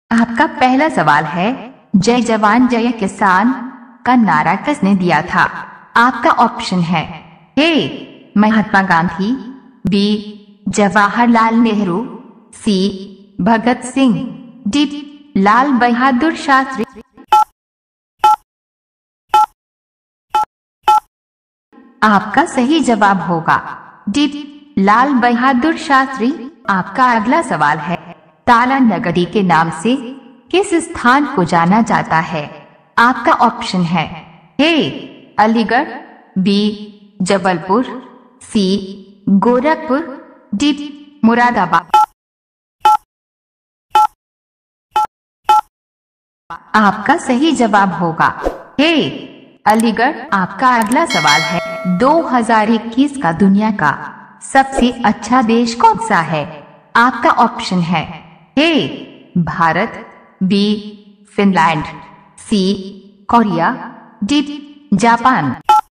आपका पहला सवाल है, जय जवान जय किसान का नारा किसने दिया था? आपका ऑप्शन है A Mahatma Gandhi, B Jawaharlal Nehru, C Bhagat Singh, D Lal Bahadur Shastri. आपका सही जवाब होगा डी लाल बहादुर शास्त्री। आपका अगला सवाल है, ताला नगरी के नाम से किस स्थान को जाना जाता है? आपका ऑप्शन है A Aligarh, B Jabalpur, C Gorakhpur, D Moradabad. आपका सही जवाब होगा ए अलीगढ़। आपका अगला सवाल है, 2021 का दुनिया का सबसे अच्छा देश कौन सा है? आपका ऑप्शन है A Bharat, B Finland, C Korea, D Japan.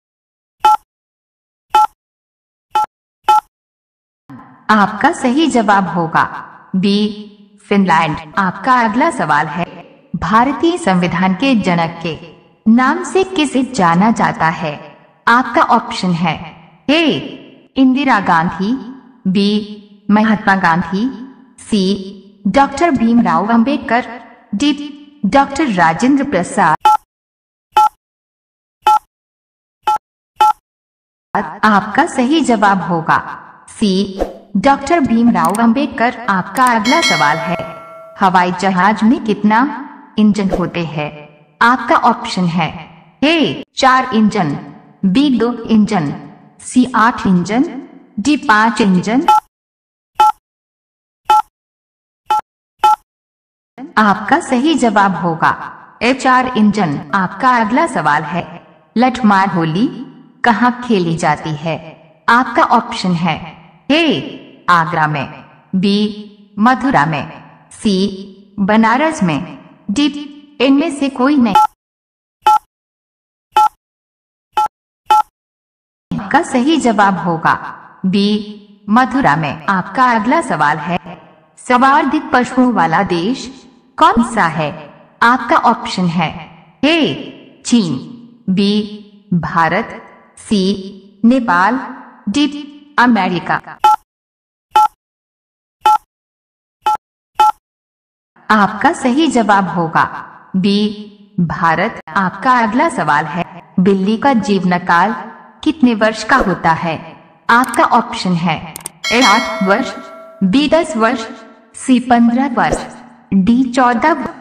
आपका सही जवाब होगा बी फिनलैंड। आपका अगला सवाल है, भारतीय संविधान के जनक के नाम से किसे जाना जाता है? आपका ऑप्शन है A Indira Gandhi, B Mahatma Gandhi, C doctor Bhimrao Ambedkar, D doctor Rajendra Prasad. आपका सही जवाब होगा सी डॉक्टर भीमराव अंबेडकर। आपका अगला सवाल है, हवाई जहाज में कितना इंजन होते हैं? आपका ऑप्शन है A 4 engine, B 2 engine, C 8 engine, D 5 engine. आपका सही जवाब होगा ए 4 इंजन। आपका अगला सवाल है, लठमार होली कहाँ खेली जाती है? आपका ऑप्शन है ए आगरा में, बी मथुरा में, सी बनारस में, डी इनमें से कोई नहीं। आपका सही जवाब होगा बी मथुरा में। आपका अगला सवाल है, सर्वाधिक पशुओं वाला देश कौन सा है? आपका ऑप्शन है ए चीन, B Bharat, C Nepal, D America. आपका सही जवाब होगा बी भारत। आपका अगला सवाल है, बिल्ली का जीवन काल कितने वर्ष का होता है? आपका ऑप्शन है ए 8 वर्ष, बी 10 वर्ष, सी 15 वर्ष, डी 14 वर्ष।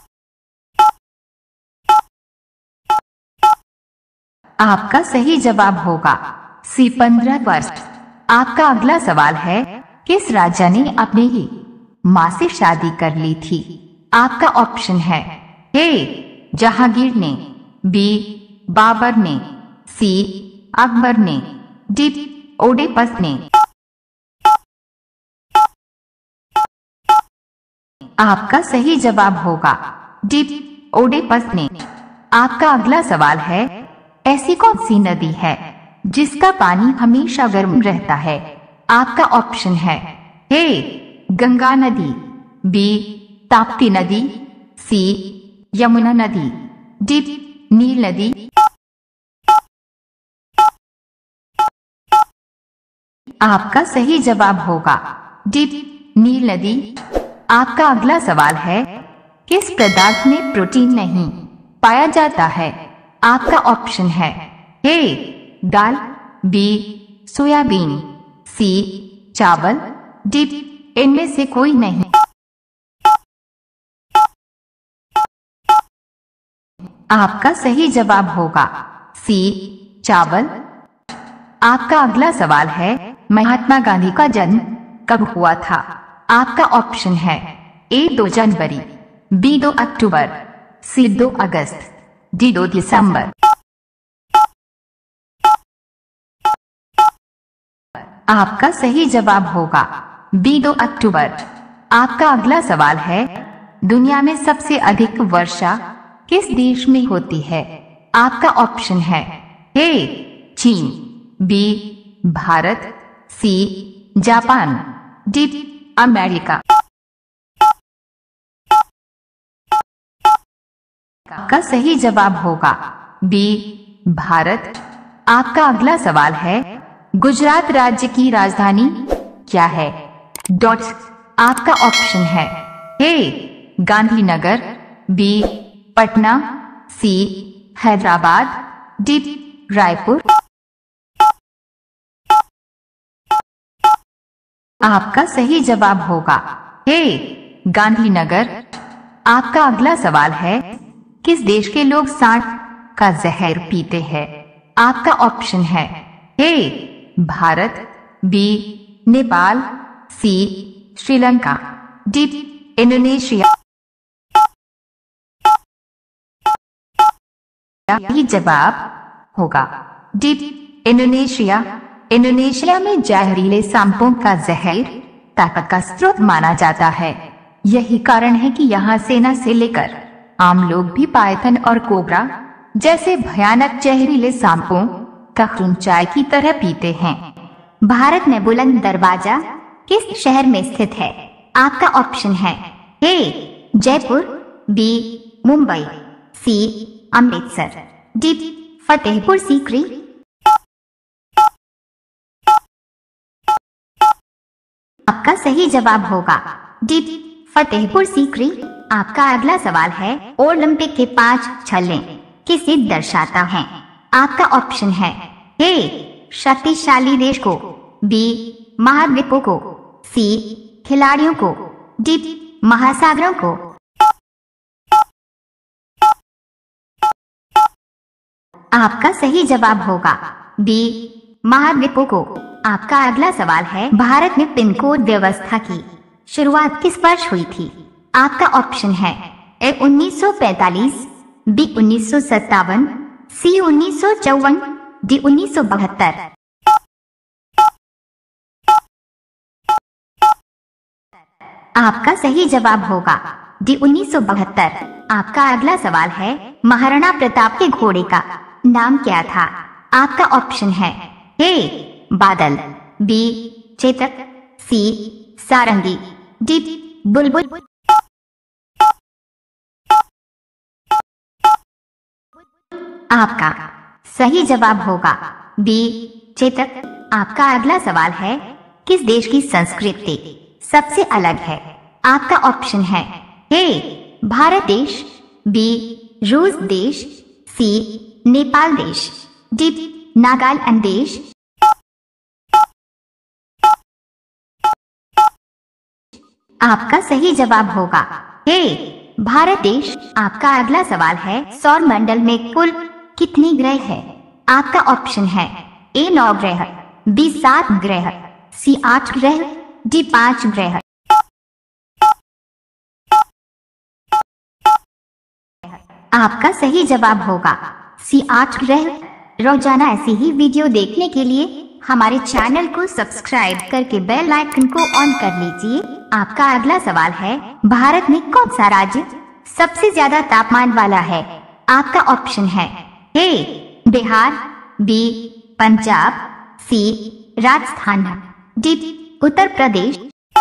आपका सही जवाब होगा सी 15 वर्ष। आपका अगला सवाल है, किस राजा ने अपने ही माँ से शादी कर ली थी? आपका ऑप्शन है ए जहांगीर ने, बी बाबर ने, सी अकबर ने, डी ओडेपस ने। आपका सही जवाब होगा डी ओडेपस ने। आपका अगला सवाल है, ऐसी कौन सी नदी है जिसका पानी हमेशा गर्म रहता है? आपका ऑप्शन है ए गंगा नदी, बी ताप्ती नदी, सी यमुना नदी, डी नील नदी। आपका सही जवाब होगा डी नील नदी। आपका अगला सवाल है, किस पदार्थ में प्रोटीन नहीं पाया जाता है? आपका ऑप्शन है ए दाल, बी सोयाबीन, सी चावल, डी इनमें से कोई नहीं। आपका सही जवाब होगा सी चावल। आपका अगला सवाल है, महात्मा गांधी का जन्म कब हुआ था? आपका ऑप्शन है ए 2 जनवरी, बी 2 अक्टूबर, सी 2 अगस्त, डी 2 दिसंबर। आपका सही जवाब होगा बी 2 अक्टूबर। आपका अगला सवाल है, दुनिया में सबसे अधिक वर्षा किस देश में होती है? आपका ऑप्शन है ए चीन, B Bharat, C Japan, D America. आपका सही जवाब होगा बी भारत। आपका अगला सवाल है, गुजरात राज्य की राजधानी क्या है? डॉट्स। आपका ऑप्शन है A Gandhinagar, B Patna, C Hyderabad, D Raipur. आपका सही जवाब होगा ए गांधीनगर। आपका अगला सवाल है, किस देश के लोग सांड का जहर पीते हैं? आपका ऑप्शन है A Bharat, B Nepal, C Sri Lanka, D Indonesia. यही जवाब होगा डी इंडोनेशिया। इंडोनेशिया में जहरीले सांपों का जहर ताकत का स्रोत माना जाता है। यही कारण है कि यहाँ सेना से लेकर आम लोग भी पाइथन और कोबरा जैसे भयानक जहरीले सांपों का खून चाय की तरह पीते हैं। भारत में बुलंद दरवाजा किस शहर में स्थित है? आपका ऑप्शन है A Jaipur, B Mumbai, C Amritsar, D Fatehpur Sikri. आपका सही जवाब होगा डी फतेहपुर सीकरी। आपका अगला सवाल है, ओलंपिक के 5 छल्ले किसे दर्शाता है? आपका ऑप्शन है ए शक्तिशाली देश को, बी महाद्वीपों को, सी खिलाड़ियों को, डी महासागरों को। आपका सही जवाब होगा बी महाद्वीपों को। आपका अगला सवाल है, भारत में पिन कोड व्यवस्था की शुरुआत किस वर्ष हुई थी? आपका ऑप्शन है ए 1945, बी 1957, सी 1954, डी 1972। आपका सही जवाब होगा डी 1972। आपका अगला सवाल है, महाराणा प्रताप के घोड़े का नाम क्या था? आपका ऑप्शन है A Badal, B Chetak, C Sarangi, D Bulbul. आपका सही जवाब होगा बी चेतक। आपका अगला सवाल है, किस देश की संस्कृति सबसे अलग है? आपका ऑप्शन है ए भारत देश, बी रूस देश, सी नेपाल देश, डी नागालैंड देश। आपका सही जवाब होगा ए भारत देश। आपका अगला सवाल है, सौर मंडल में कुल कितने ग्रह है? आपका ऑप्शन है ए 9 ग्रह, बी 7 ग्रह, सी 8 ग्रह, डी 5 ग्रह। आपका सही जवाब होगा सी 8 ग्रह। रोजाना ऐसी ही वीडियो देखने के लिए हमारे चैनल को सब्सक्राइब करके बेल आइकन को ऑन कर लीजिए। आपका अगला सवाल है, भारत में कौन सा राज्य सबसे ज्यादा तापमान वाला है? आपका ऑप्शन है A Bihar, B Punjab, C Rajasthan, D Uttar Pradesh.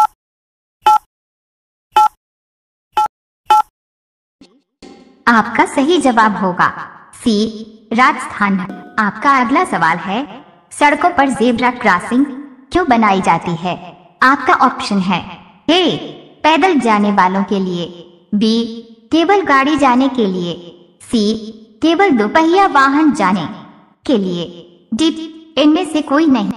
आपका सही जवाब होगा सी राजस्थान। आपका अगला सवाल है, सड़कों पर ज़ेब्रा क्रॉसिंग क्यों बनाई जाती है? आपका ऑप्शन है ए पैदल जाने वालों के लिए, बी केवल गाड़ी जाने के लिए, सी केवल दोपहिया वाहन जाने के लिए, डी इनमें से कोई नहीं।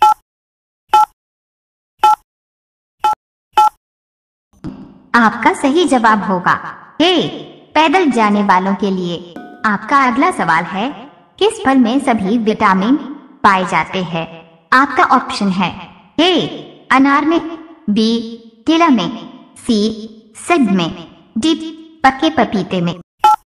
आपका सही जवाब होगा ए पैदल जाने वालों के लिए। आपका अगला सवाल है, किस फल में सभी विटामिन पाए जाते हैं? आपका ऑप्शन है ए अनार में, बी केला में, सी सेब में, डी पके पपीते में।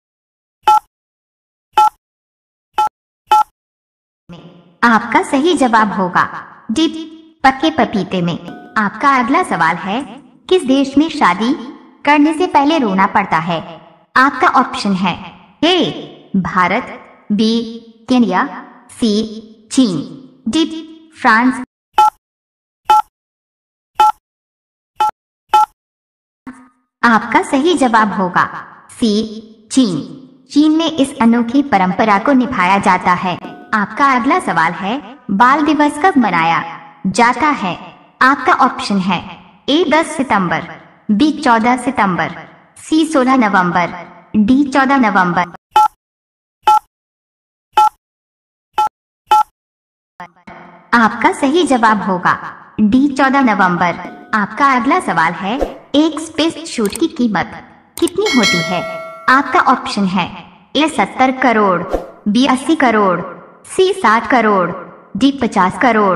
आपका सही जवाब होगा डी पके पपीते में। आपका अगला सवाल है, किस देश में शादी करने से पहले रोना पड़ता है? आपका ऑप्शन है A Bharat, B Kenya, C चीन, डी फ्रांस। आपका सही जवाब होगा सी चीन। चीन में इस अनोखी परंपरा को निभाया जाता है। आपका अगला सवाल है, बाल दिवस कब मनाया जाता है? आपका ऑप्शन है ए 10 सितंबर, बी 14 सितंबर, सी 16 नवंबर, डी 14 नवंबर। आपका सही जवाब होगा डी 14 नवंबर। आपका अगला सवाल है, एक स्पेस शूट की कीमत कितनी होती है? आपका ऑप्शन है A 70 crore, B 80 crore, C 60 crore, D 50 crore.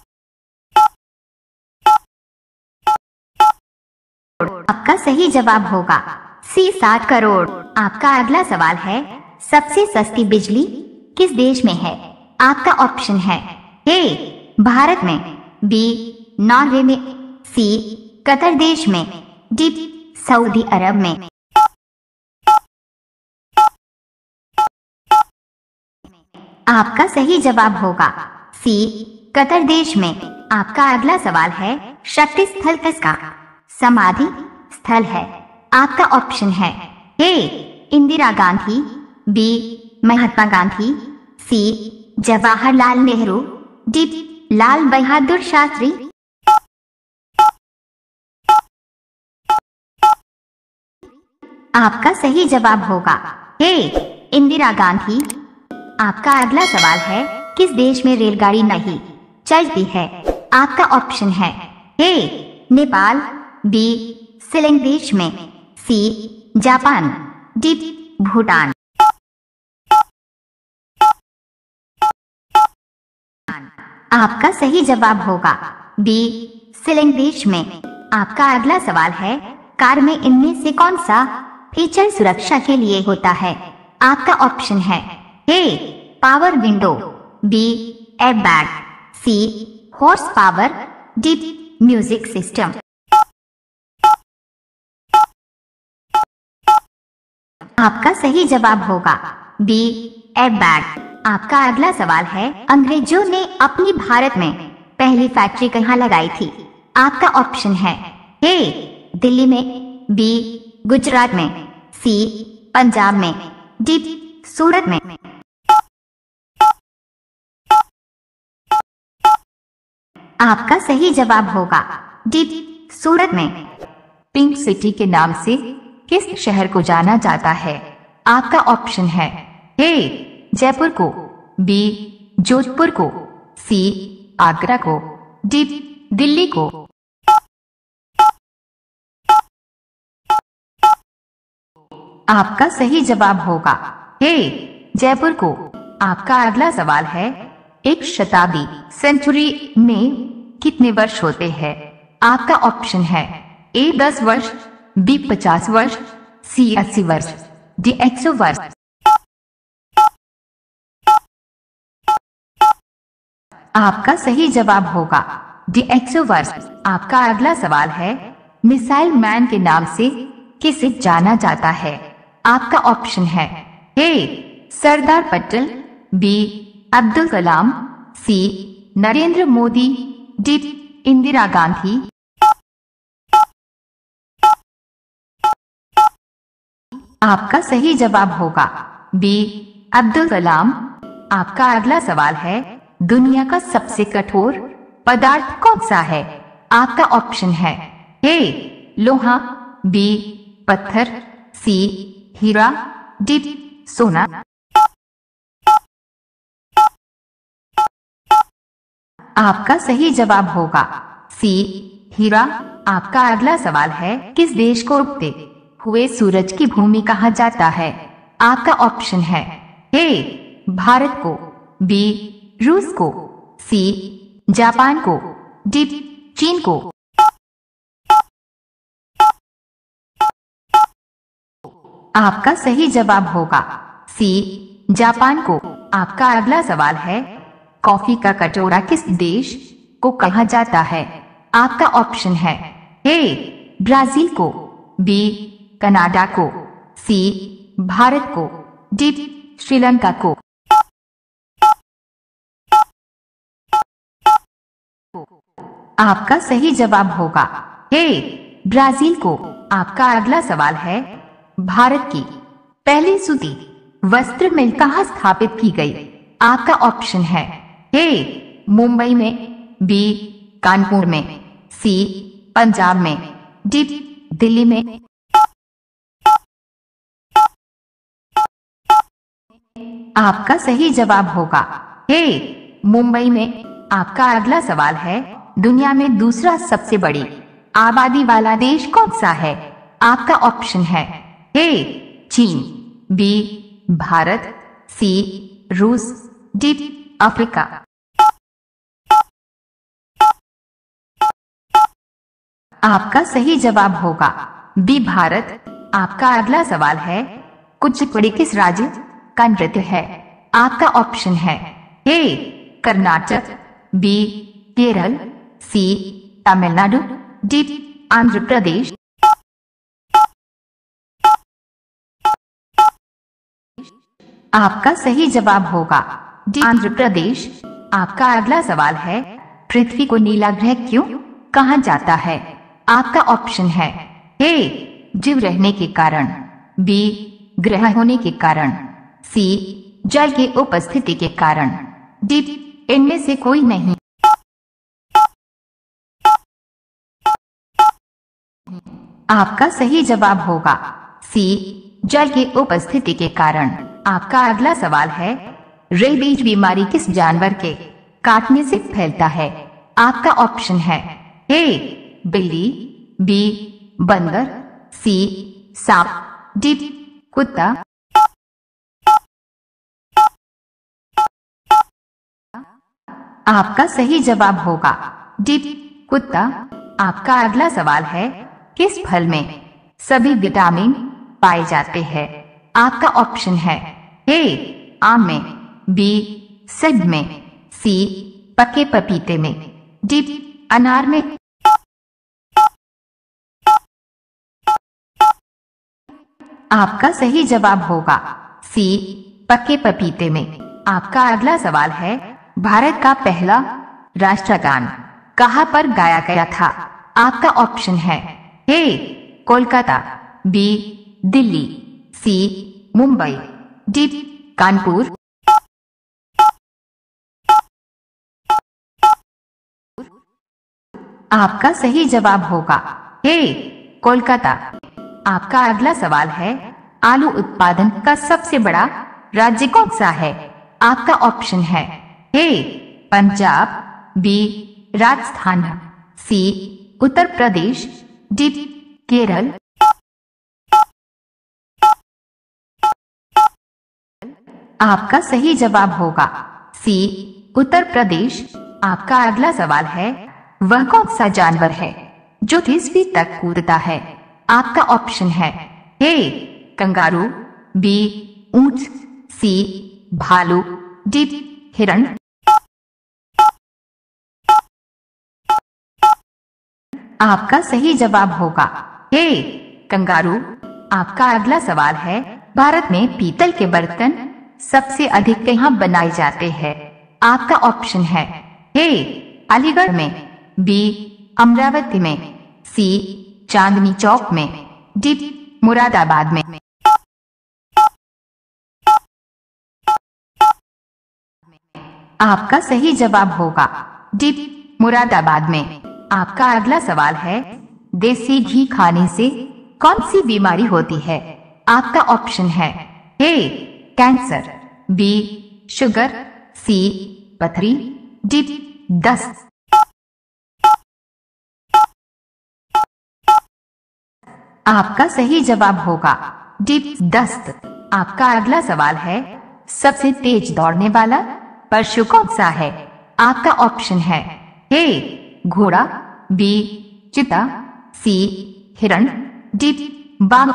आपका सही जवाब होगा सी 60 करोड़। आपका अगला सवाल है, सबसे सस्ती बिजली किस देश में है? आपका ऑप्शन है ए भारत में, बी नॉर्वे में, सी कतर देश में, डी सऊदी अरब में। आपका सही जवाब होगा सी कतर देश में। आपका अगला सवाल है, शक्ति स्थल किसका समाधि स्थल है? आपका ऑप्शन है A Indira Gandhi, B Mahatma Gandhi, C Jawaharlal Nehru, D Lal Bahadur Shastri. आपका सही जवाब होगा ए इंदिरा गांधी। आपका अगला सवाल है, किस देश में रेलगाड़ी नहीं चलती है? आपका ऑप्शन है ए नेपाल, बी शिलंग देश में, सी जापान, डी भूटान। आपका सही जवाब होगा बी शिलंग देश में। आपका अगला सवाल है, कार में इनमें से कौन सा फीचर सुरक्षा के लिए होता है? आपका ऑप्शन है A power window, B airbag, C horse power, D music system. आपका सही जवाब होगा बी एयरबैग। आपका अगला सवाल है, अंग्रेजों ने अपनी भारत में पहली फैक्ट्री कहाँ लगाई थी? आपका ऑप्शन है ए दिल्ली में, बी गुजरात में, सी पंजाब में, डी सूरत में। आपका सही जवाब होगा डी सूरत में। पिंक सिटी के नाम से किस शहर को जाना जाता है? आपका ऑप्शन है ए जयपुर को, बी जोधपुर को, सी आगरा को, डी दिल्ली को। आपका सही जवाब होगा ए जयपुर को। आपका अगला सवाल है, एक शताब्दी सेंचुरी में कितने वर्ष होते हैं? आपका ऑप्शन है ए 10 वर्ष, बी 50 वर्ष, सी 80 वर्ष, डी 100 वर्ष। आपका सही जवाब होगा डी 100 वर्ष। आपका अगला सवाल है, मिसाइल मैन के नाम से किसे जाना जाता है? आपका ऑप्शन है A Sardar Patel, B Abdul Kalam, C Narendra Modi, D Indira Gandhi. आपका सही जवाब होगा बी अब्दुल कलाम। आपका अगला सवाल है, दुनिया का सबसे कठोर पदार्थ कौन सा है? आपका ऑप्शन है ए लोहा, बी पत्थर, सी हीरा, डी सोना। आपका सही जवाब होगा सी हीरा। आपका अगला सवाल है, किस देश को उगते हुए सूरज की भूमि कहा जाता है? आपका ऑप्शन है ए भारत को, बी रूस को, सी जापान को, डी चीन को। आपका सही जवाब होगा सी जापान को। आपका अगला सवाल है, कॉफी का कटोरा किस देश को कहा जाता है? आपका ऑप्शन है ए ब्राजील को, बी कनाडा को, सी भारत को, डी श्रीलंका को। आपका सही जवाब होगा ए ब्राजील को। आपका अगला सवाल है, भारत की पहली सूती वस्त्र मिल कहाँ स्थापित की गई? आपका ऑप्शन है ए मुंबई में, बी कानपुर में, सी पंजाब में, डी दिल्ली में। आपका सही जवाब होगा ए मुंबई में। आपका अगला सवाल है, दुनिया में दूसरा सबसे बड़ी आबादी वाला देश कौन सा है? आपका ऑप्शन है ए चीन, बी भारत, सी रूस, डी अफ्रीका। आपका सही जवाब होगा बी भारत। आपका अगला सवाल है, कुचिपुड़ी किस राज्य का नृत्य है? आपका ऑप्शन है A Karnataka, B Kerala, C Tamil Nadu, D Andhra Pradesh. आपका सही जवाब होगा डी आंध्र प्रदेश। आपका अगला सवाल है, पृथ्वी को नीला ग्रह क्यों कहा जाता है? आपका ऑप्शन है ए जीव रहने के कारण, बी ग्रह होने के कारण, सी जल की उपस्थिति के कारण, डी इनमें से कोई नहीं। आपका सही जवाब होगा सी जल की उपस्थिति के कारण। आपका अगला सवाल है, रेबीज बीमारी किस जानवर के काटने से फैलता है? आपका ऑप्शन है ए बिल्ली, बी बंदर, सी सांप, डी कुत्ता। आपका सही जवाब होगा डी कुत्ता। आपका अगला सवाल है, किस फल में सभी विटामिन पाए जाते हैं? आपका ऑप्शन है ए आम में, बी सेब में, सी पके पपीते में, डी अनार में। आपका सही जवाब होगा सी पके पपीते में। आपका अगला सवाल है, भारत का पहला राष्ट्रगान कहाँ पर गाया गया था? आपका ऑप्शन है A Kolkata, B Delhi, C Mumbai, D Kanpur. आपका सही जवाब होगा ए कोलकाता। आपका अगला सवाल है, आलू उत्पादन का सबसे बड़ा राज्य कौन सा है? आपका ऑप्शन है A Punjab, B Rajasthan, C Uttar Pradesh, D Kerala. आपका सही जवाब होगा सी उत्तर प्रदेश। आपका अगला सवाल है, वह कौन सा जानवर है जो 30 फीट तक कूदता है? आपका ऑप्शन है ए कंगारू, बी ऊंट, सी भालू, डी हिरण। आपका सही जवाब होगा ए कंगारू। आपका अगला सवाल है, भारत में पीतल के बर्तन सबसे अधिक कहाँ बनाए जाते हैं? आपका ऑप्शन है ए अलीगढ़ में, बी अमरावती में, सी चांदनी चौक में, डी मुरादाबाद में। आपका सही जवाब होगा डी मुरादाबाद में। आपका अगला सवाल है, देसी घी खाने से कौन सी बीमारी होती है? आपका ऑप्शन है A cancer, B sugar, C पथरी, डी दस्त। आपका सही जवाब होगा डी दस्त। आपका अगला सवाल है, सबसे तेज दौड़ने वाला पशु कौन सा है? आपका ऑप्शन है ए घोड़ा, बी चीता, सी हिरण, डी बाघ।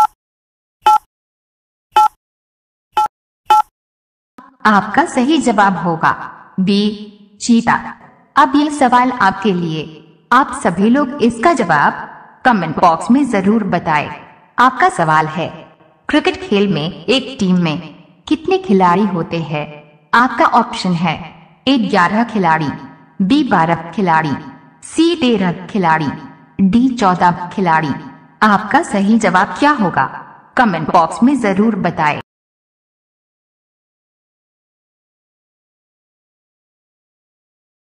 आपका सही जवाब होगा बी चीता। अब ये सवाल आपके लिए, आप सभी लोग इसका जवाब कमेंट बॉक्स में जरूर बताएं। आपका सवाल है, क्रिकेट खेल में एक टीम में कितने खिलाड़ी होते हैं? आपका ऑप्शन है ए 11 खिलाड़ी, बी 12 खिलाड़ी, सी 13 खिलाड़ी, डी 14 खिलाड़ी। आपका सही जवाब क्या होगा? कमेंट बॉक्स में जरूर बताएं।